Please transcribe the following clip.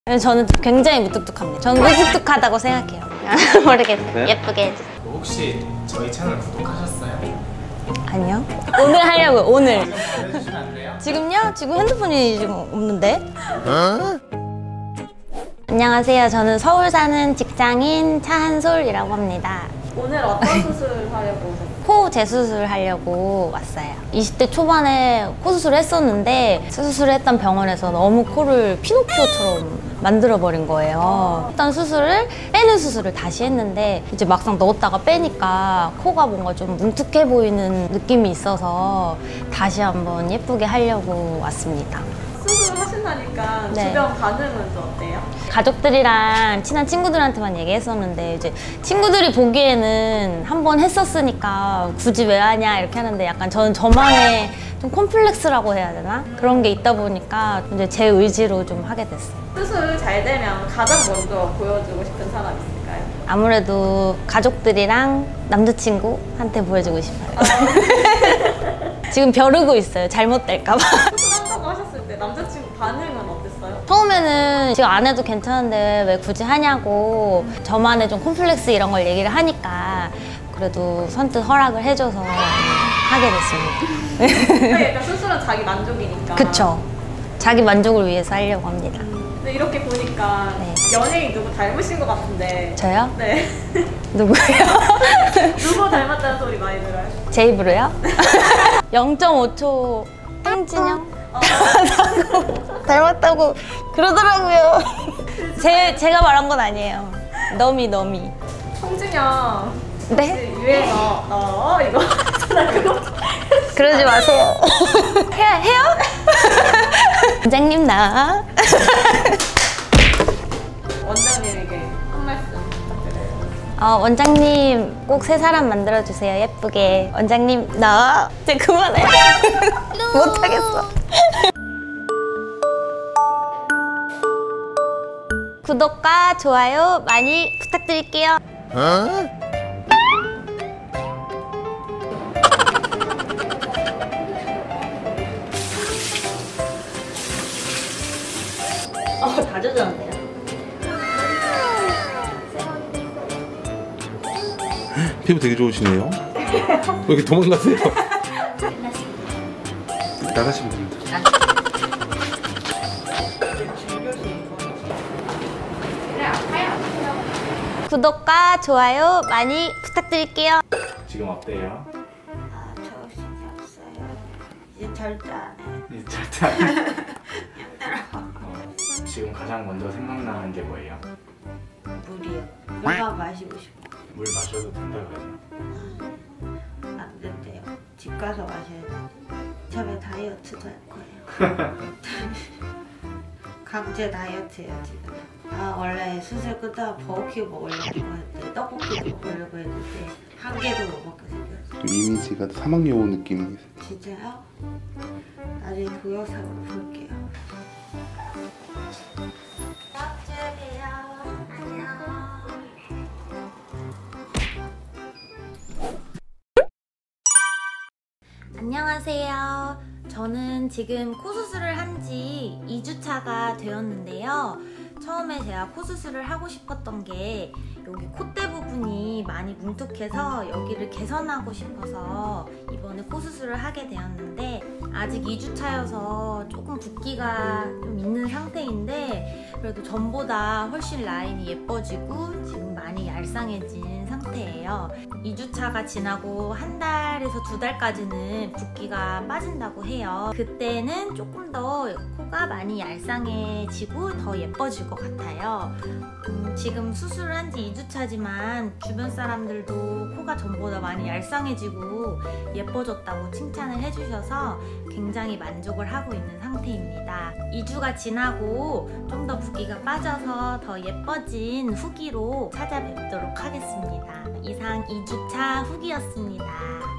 저는 굉장히 무뚝뚝합니다. 저는 무뚝뚝하다고 생각해요. 모르겠어요. 네? 예쁘게 해주세요. 혹시 저희 채널 구독하셨어요? 아니요. 오늘 하려고요. 오늘. 지금 알려주시면 안 돼요? 지금요? 지금 핸드폰이 지금 없는데? 안녕하세요. 저는 서울 사는 직장인 차한솔이라고 합니다. 오늘 어떤 수술 하려고 오셨어요? 코 재수술 하려고 왔어요. 20대 초반에 코 수술을 했었는데 수술을 했던 병원에서 너무 코를 피노키오처럼 만들어버린 거예요. 했던 수술을 빼는 수술을 다시 했는데 이제 막상 넣었다가 빼니까 코가 뭔가 좀 뭉툭해 보이는 느낌이 있어서 다시 한번 예쁘게 하려고 왔습니다. 수술을 하신다니까 네. 주변 반응은 좀 어때요? 가족들이랑 친한 친구들한테만 얘기했었는데 이제 친구들이 보기에는 한 번 했었으니까 굳이 왜 하냐 이렇게 하는데 약간 저는 저만의 좀 콤플렉스라고 해야 되나? 그런 게 있다 보니까 이제 제 의지로 좀 하게 됐어요. 수술 잘 되면 가장 먼저 보여주고 싶은 사람 있을까요? 아무래도 가족들이랑 남자친구한테 보여주고 싶어요. 지금 벼르고 있어요. 잘못될까 봐. 수술한다고 하셨을 때 남자친구 반응은 어땠어요? 처음에는 지금 안 해도 괜찮은데 왜 굳이 하냐고 저만의 좀 콤플렉스 이런 걸 얘기를 하니까 그래도 선뜻 허락을 해줘서 하게 됐습니다. 약간 수술은 자기 만족이니까. 그쵸. 자기 만족을 위해서 하려고 합니다. 근데 이렇게 보니까 네. 연예인 누구 닮으신 것 같은데. 저요? 네. 누구예요? 누구 닮았다는 소리 많이 들어요? 제 입으로요? 0.5초 홍진영? 닮았다고 그러더라고요. 제가 말한 건 아니에요. 너미. 홍진영. 네? 유행어 이거 그거 그러지 마세요. 해요? 원장님 나. 원장님에게 한 말씀 부탁드려요. 원장님 꼭 새 사람 만들어주세요. 예쁘게. 원장님 나. 이제 그만해. 못하겠어. 구독과 좋아요 많이 부탁드릴게요. 다 젖었네요. 피부 되게 좋으시네요. 왜 이렇게 도망가세요? 나가시면 됩니다. 구독과 좋아요 많이 부탁드릴게요. 지금 어때요? 정신이 없어요. 이제 절대 안 해. 네, 절대 안 해요. 지금 가장 먼저 생각나는 게 뭐예요? 물이요. 물만 마시고 싶어. 물 마셔도 된다고요? 안 된대요. 집 가서 마셔야 돼. 저번에 다이어트도 할 거예요. 강제 다이어트예요 지금. 원래 수술 끝나고 버거킹 먹으려고 했는데 떡볶이도 먹으려고 했는데 한 개도 못 먹게 생겼어요. 이미지가 사막여우 느낌이 있어요. 진짜요? 나중에 동영상으로 볼게요. 안녕하세요. 저는 지금 코 수술을 한 지 2주차가 되었는데요. 처음에 제가 코 수술을 하고 싶었던 게 여기 콧대 부분이 많이 뭉툭해서 여기를 개선하고 싶어서 이번에 코 수술을 하게 되었는데 아직 2주차여서 조금 붓기가 좀 있는 상태인데 그래도 전보다 훨씬 라인이 예뻐지고 지금 많이 얄쌍해진 상태예요. 2주차가 지나고 한 달에서 2달까지는 붓기가 빠진다고 해요. 그때는 조금 더 코가 많이 얄쌍해지고 더 예뻐질 것 같아요. 지금 수술을 한 지 2주차지만 주변 사람들도 코가 전보다 많이 얄쌍해지고 예뻐졌다고 칭찬을 해주셔서 굉장히 만족을 하고 있는 상태입니다. 2주가 지나고 좀 더 붓기가 빠져서 더 예뻐진 후기로 찾아뵙도록 하겠습니다. 이상 2주차 후기였습니다.